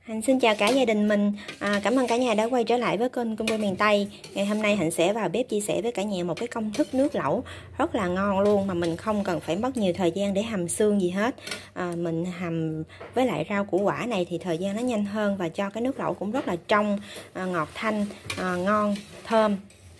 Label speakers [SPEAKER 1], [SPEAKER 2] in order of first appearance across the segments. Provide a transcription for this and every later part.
[SPEAKER 1] Hạnh xin chào cả gia đình mình. Cảm ơn cả nhà đã quay trở lại với kênh Cung Quê Miền Tây. Ngày hôm nay Hạnh sẽ vào bếp chia sẻ với cả nhà một cái công thức nước lẩu rất là ngon luôn, mà mình không cần phải mất nhiều thời gian để hầm xương gì hết. Mình hầm với lại rau củ quả này thì thời gian nó nhanh hơn, và cho cái nước lẩu cũng rất là trong, ngọt thanh, ngon, thơm.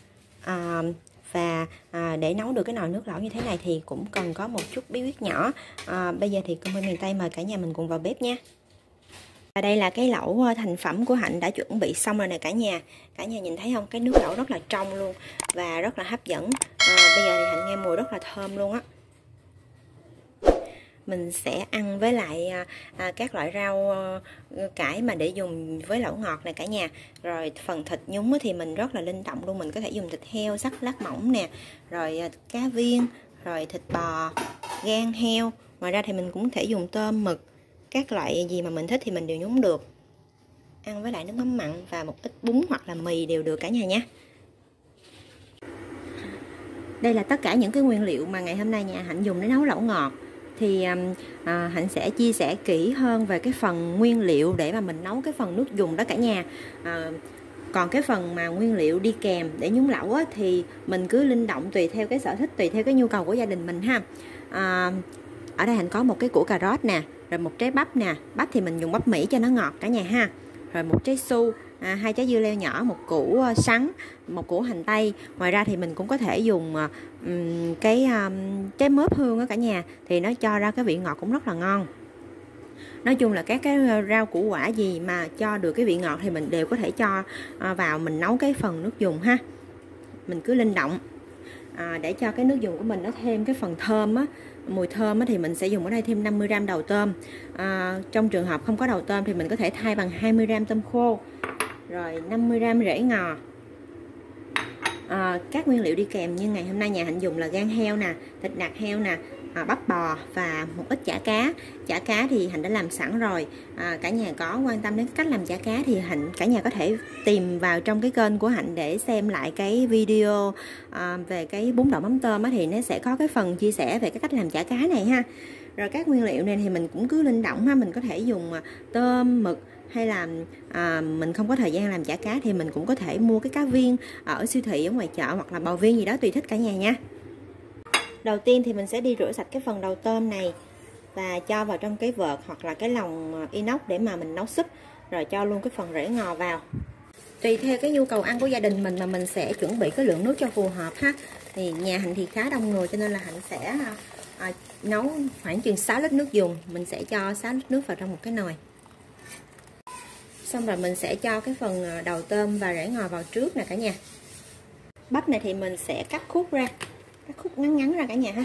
[SPEAKER 1] Và để nấu được cái nồi nước lẩu như thế này thì cũng cần có một chút bí quyết nhỏ. Bây giờ thì Cung Quê Miền Tây mời cả nhà mình cùng vào bếp nha. Và đây là cái lẩu thành phẩm của Hạnh đã chuẩn bị xong rồi nè cả nhà. Cả nhà nhìn thấy không? Cái nước lẩu rất là trong luôn và rất là hấp dẫn. Bây giờ thì Hạnh nghe mùi rất là thơm luôn á. Mình sẽ ăn với lại các loại rau cải mà để dùng với lẩu ngọt này cả nhà. Rồi phần thịt nhúng thì mình rất là linh động luôn. Mình có thể dùng thịt heo sắc lát mỏng nè, rồi cá viên, rồi thịt bò, gan heo. Ngoài ra thì mình cũng có thể dùng tôm, mực, các loại gì mà mình thích thì mình đều nhúng được. Ăn với lại nước mắm mặn và một ít bún hoặc là mì đều được cả nhà nhé. Đây là tất cả những cái nguyên liệu mà ngày hôm nay nhà Hạnh dùng để nấu lẩu ngọt. Thì Hạnh sẽ chia sẻ kỹ hơn về cái phần nguyên liệu để mà mình nấu cái phần nước dùng đó cả nhà. Còn cái phần mà nguyên liệu đi kèm để nhúng lẩu á, thì mình cứ linh động tùy theo cái sở thích, tùy theo cái nhu cầu của gia đình mình ha. Ở đây Hạnh có một cái củ cà rốt nè, rồi một trái bắp nè, bắp thì mình dùng bắp Mỹ cho nó ngọt cả nhà ha. Rồi một trái su, 2 trái dưa leo nhỏ, một củ sắn, một củ hành tây. Ngoài ra thì mình cũng có thể dùng cái trái mướp hương đó cả nhà, thì nó cho ra cái vị ngọt cũng rất là ngon. Nói chung là các cái rau củ quả gì mà cho được cái vị ngọt thì mình đều có thể cho vào mình nấu cái phần nước dùng ha. Mình cứ linh động để cho cái nước dùng của mình nó thêm cái phần thơm á, mùi thơm á, thì mình sẽ dùng ở đây thêm 50g đầu tôm. Trong trường hợp không có đầu tôm thì mình có thể thay bằng 20g tôm khô, rồi 50g rễ ngò. Các nguyên liệu đi kèm như ngày hôm nay nhà Hạnh dùng là gan heo nè, thịt nạc heo nè, bắp bò và một ít chả cá. Chả cá thì Hạnh đã làm sẵn rồi. Cả nhà có quan tâm đến cách làm chả cá thì cả nhà có thể tìm vào trong cái kênh của Hạnh để xem lại cái video về cái bún đậu mắm tôm á, thì nó sẽ có cái phần chia sẻ về cái cách làm chả cá này ha. Rồi các nguyên liệu này thì mình cũng cứ linh động ha, mình có thể dùng tôm, mực, hay là mình không có thời gian làm chả cá thì mình cũng có thể mua cái cá viên ở siêu thị, ở ngoài chợ, hoặc là bò viên gì đó tùy thích cả nhà nha. Đầu tiên thì mình sẽ đi rửa sạch cái phần đầu tôm này và cho vào trong cái vợt hoặc là cái lồng inox để mà mình nấu súp, rồi cho luôn cái phần rễ ngò vào. Tùy theo cái nhu cầu ăn của gia đình mình mà mình sẽ chuẩn bị cái lượng nước cho phù hợp ha. Thì nhà Hạnh thì khá đông người cho nên là Hạnh sẽ nấu khoảng chừng 6 lít nước dùng. Mình sẽ cho 6 lít nước vào trong một cái nồi. Xong rồi mình sẽ cho cái phần đầu tôm và rễ ngò vào trước nè cả nhà. Bắp này thì mình sẽ cắt khúc ra, cắt khúc ngắn ngắn ra cả nhà ha.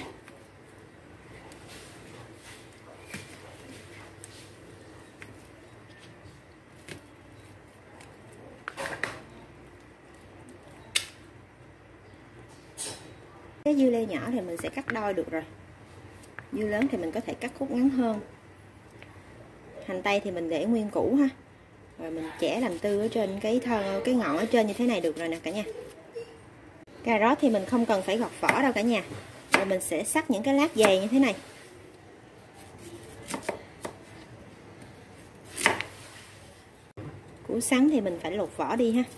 [SPEAKER 1] Cái dưa leo nhỏ thì mình sẽ cắt đôi được rồi. Dưa lớn thì mình có thể cắt khúc ngắn hơn. Hành tây thì mình để nguyên củ ha. Rồi mình chẻ làm tư ở trên cái ngọn ở trên như thế này được rồi nè cả nhà. Cà rốt thì mình không cần phải gọt vỏ đâu cả nhà. Rồi mình sẽ cắt những cái lát dày như thế này. Củ sắn thì mình phải lột vỏ đi ha.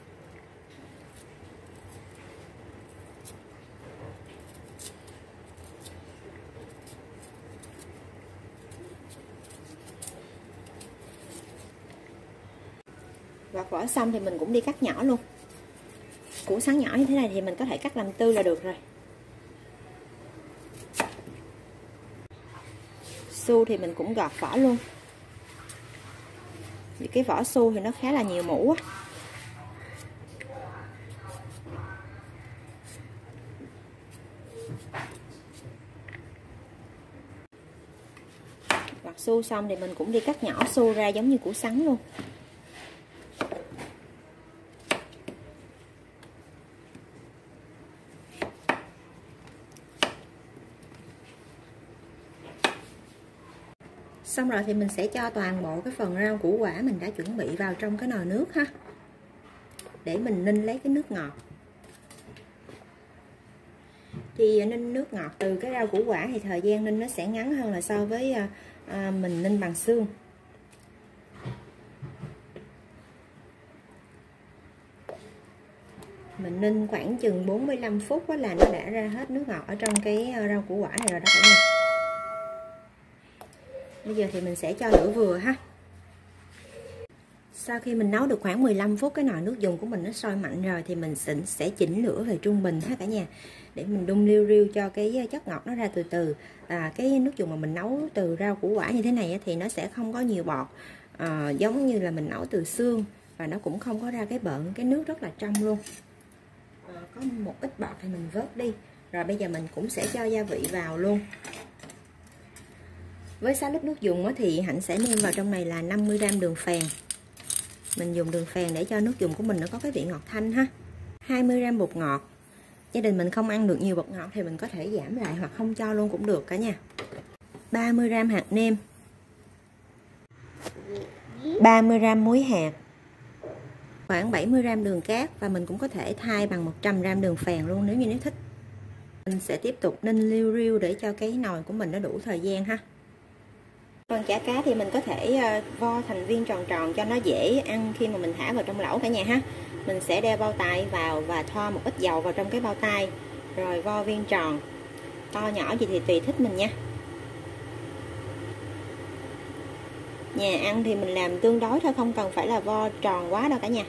[SPEAKER 1] Gọt vỏ xong thì mình cũng đi cắt nhỏ luôn. Củ sắn nhỏ như thế này thì mình có thể cắt làm tư là được rồi. Su thì mình cũng gọt vỏ luôn. Vì cái vỏ su thì nó khá là nhiều mủ á. Gọt su xong thì mình cũng đi cắt nhỏ su ra giống như củ sắn luôn. Xong rồi thì mình sẽ cho toàn bộ cái phần rau củ quả mình đã chuẩn bị vào trong cái nồi nước ha, để mình ninh lấy cái nước ngọt. Thì ninh nước ngọt từ cái rau củ quả thì thời gian ninh nó sẽ ngắn hơn là so với mình ninh bằng xương. Mình ninh khoảng chừng 45 phút là nó đã ra hết nước ngọt ở trong cái rau củ quả này rồi đó cả nhà. Bây giờ thì mình sẽ cho lửa vừa ha. Sau khi mình nấu được khoảng 15 phút, cái nồi nước dùng của mình nó sôi mạnh rồi thì mình sẽ chỉnh lửa về trung bình ha cả nhà, để mình đun liu riu cho cái chất ngọt nó ra từ từ. Cái nước dùng mà mình nấu từ rau củ quả như thế này thì nó sẽ không có nhiều bọt, giống như là mình nấu từ xương, và nó cũng không có ra cái bợn, cái nước rất là trong luôn. Có một ít bọt thì mình vớt đi. Rồi bây giờ mình cũng sẽ cho gia vị vào luôn. Với 6 lít nước dùng thì Hạnh sẽ nêm vào trong này là 50g đường phèn. Mình dùng đường phèn để cho nước dùng của mình nó có cái vị ngọt thanh ha. 20g bột ngọt. Gia đình mình không ăn được nhiều bột ngọt thì mình có thể giảm lại hoặc không cho luôn cũng được cả nhà. 30g hạt nêm. 30g muối hạt. Khoảng 70g đường cát, và mình cũng có thể thay bằng 100g đường phèn luôn nếu như nếu thích. Mình sẽ tiếp tục ninh liu riu để cho cái nồi của mình nó đủ thời gian ha. Phần chả cá thì mình có thể vo thành viên tròn tròn cho nó dễ ăn khi mà mình thả vào trong lẩu cả nhà ha. Mình sẽ đeo bao tay vào và thoa một ít dầu vào trong cái bao tay, rồi vo viên tròn. To nhỏ gì thì tùy thích mình nha. Nhà ăn thì mình làm tương đối thôi, không cần phải là vo tròn quá đâu cả nhà.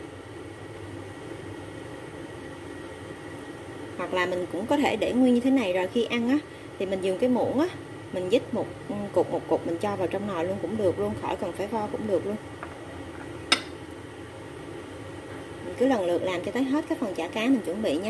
[SPEAKER 1] Hoặc là mình cũng có thể để nguyên như thế này, rồi khi ăn thì mình dùng cái muỗng mình dít một cục mình cho vào trong nồi luôn cũng được luôn, khỏi cần phải vo cũng được luôn. Mình cứ lần lượt làm cho tới hết cái phần chả cá mình chuẩn bị nha.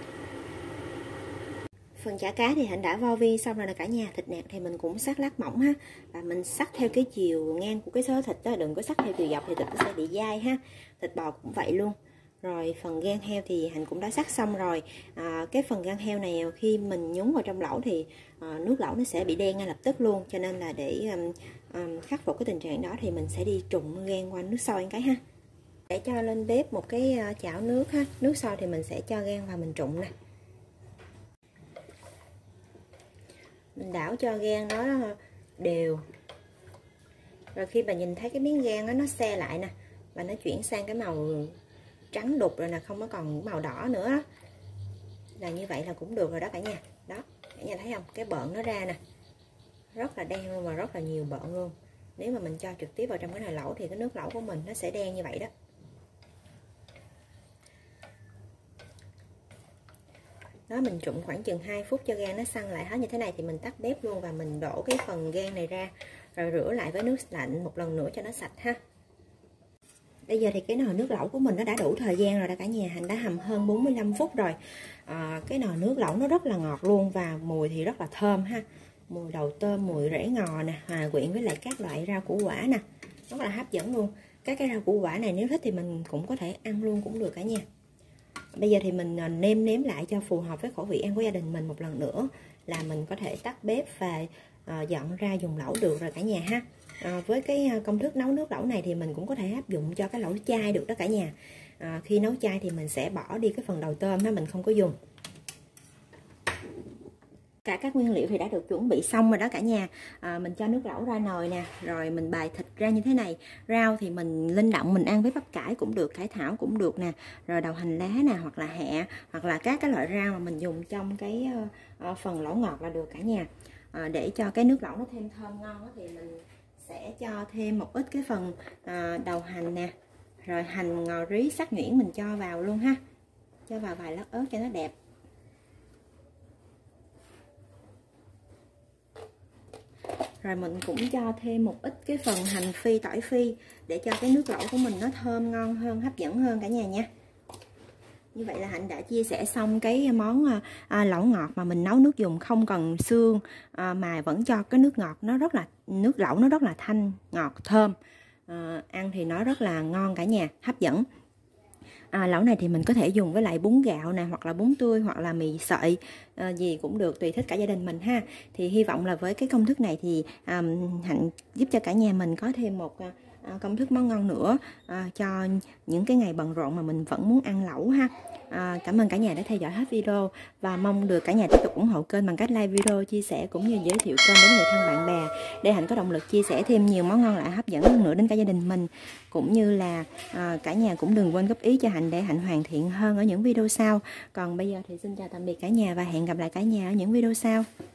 [SPEAKER 1] Phần chả cá thì Hạnh đã vo viên xong rồi nè cả nhà. Thịt nạc thì mình cũng cắt lát mỏng ha, và mình cắt theo cái chiều ngang của cái xớ thịt đó, đừng có cắt theo chiều dọc thì thịt nó sẽ bị dai ha. Thịt bò cũng vậy luôn. Rồi phần gan heo thì Hạnh cũng đã cắt xong rồi. Cái phần gan heo này khi mình nhúng vào trong lẩu thì nước lẩu nó sẽ bị đen ngay lập tức luôn, cho nên là để khắc phục cái tình trạng đó thì mình sẽ đi trụng gan qua nước sôi cái ha. Để cho lên bếp một cái chảo nước ha, nước sôi thì mình sẽ cho gan vào mình trụng nè. Mình đảo cho gan nó đều. Rồi khi bà nhìn thấy cái miếng gan nó xe lại nè, và nó chuyển sang cái màu trắng đục rồi nè, không có còn màu đỏ nữa đó. Là như vậy là cũng được rồi đó cả nhà. Đó, cả nhà thấy không? Cái bợn nó ra nè. Rất là đen luôn và rất là nhiều bợn luôn. Nếu mà mình cho trực tiếp vào trong cái nồi lẩu thì cái nước lẩu của mình nó sẽ đen như vậy đó. Đó, mình trụng khoảng chừng 2 phút cho gan nó săn lại hết như thế này thì mình tắt bếp luôn, và mình đổ cái phần gan này ra rồi rửa lại với nước lạnh một lần nữa cho nó sạch ha. Bây giờ thì cái nồi nước lẩu của mình nó đã đủ thời gian rồi đó cả nhà. Hạnh đã hầm hơn 45 phút rồi. Cái nồi nước lẩu nó rất là ngọt luôn, và mùi thì rất là thơm ha. Mùi đầu tôm, mùi rễ ngò nè, hòa quyện với lại các loại rau củ quả nè, rất là hấp dẫn luôn. Các cái rau củ quả này nếu thích thì mình cũng có thể ăn luôn cũng được cả nhà. Bây giờ thì mình nêm nếm lại cho phù hợp với khẩu vị ăn của gia đình mình một lần nữa, là mình có thể tắt bếp và dọn ra dùng lẩu được rồi cả nhà ha. Với cái công thức nấu nước lẩu này thì mình cũng có thể áp dụng cho cái lẩu chay được đó cả nhà. Khi nấu chay thì mình sẽ bỏ đi cái phần đầu tôm mình không có dùng. Cả các nguyên liệu thì đã được chuẩn bị xong rồi đó cả nhà. Mình cho nước lẩu ra nồi nè, rồi mình bày thịt ra như thế này. Rau thì mình linh động, mình ăn với bắp cải cũng được, cải thảo cũng được nè, rồi đậu hành lá nè, hoặc là hẹ, hoặc là các cái loại rau mà mình dùng trong cái phần lẩu ngọt là được cả nhà. Để cho cái nước lẩu nó thêm thơm ngon thì mình sẽ cho thêm một ít cái phần đầu hành nè, rồi hành ngò rí sắc nhuyễn mình cho vào luôn ha. Cho vào vài lát ớt cho nó đẹp. Rồi mình cũng cho thêm một ít cái phần hành phi, tỏi phi, để cho cái nước lẩu của mình nó thơm ngon hơn, hấp dẫn hơn cả nhà nha. Như vậy là Hạnh đã chia sẻ xong cái món lẩu ngọt mà mình nấu nước dùng không cần xương, mà vẫn cho cái nước ngọt nó rất là, nước lẩu nó rất là thanh, ngọt, thơm. Ăn thì nó rất là ngon cả nhà, hấp dẫn. Lẩu này thì mình có thể dùng với lại bún gạo nè, hoặc là bún tươi, hoặc là mì sợi, gì cũng được, tùy thích cả gia đình mình ha. Thì hy vọng là với cái công thức này thì Hạnh giúp cho cả nhà mình có thêm một công thức món ngon nữa cho những cái ngày bận rộn mà mình vẫn muốn ăn lẩu ha. Cảm ơn cả nhà đã theo dõi hết video và mong được cả nhà tiếp tục ủng hộ kênh bằng cách like video, chia sẻ cũng như giới thiệu kênh đến người thân bạn bè để Hạnh có động lực chia sẻ thêm nhiều món ngon lạ hấp dẫn hơn nữa đến cả gia đình mình. Cũng như là cả nhà cũng đừng quên góp ý cho Hạnh để Hạnh hoàn thiện hơn ở những video sau. Còn bây giờ thì xin chào tạm biệt cả nhà và hẹn gặp lại cả nhà ở những video sau.